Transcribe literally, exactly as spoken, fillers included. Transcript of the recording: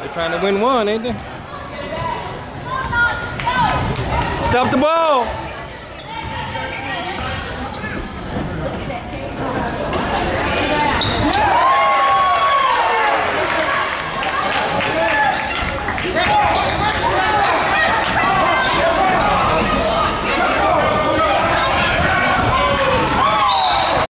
They're trying to win one, ain't they? Stop the ball!